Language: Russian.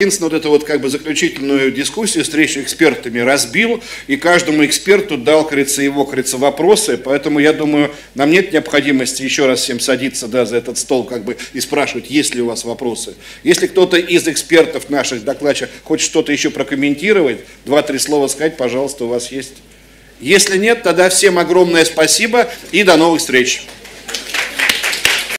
вот эту вот как бы заключительную дискуссию, встречу с экспертами разбил, и каждому эксперту дал, кажется, его, кажется, вопросы, поэтому я думаю, нам нет необходимости еще раз всем садиться, да, за этот стол как бы и спрашивать, есть ли у вас вопросы. Если кто-то из экспертов наших докладчиков хочет что-то еще прокомментировать, 2-3 слова сказать, пожалуйста, у вас есть. Если нет, тогда всем огромное спасибо и до новых встреч.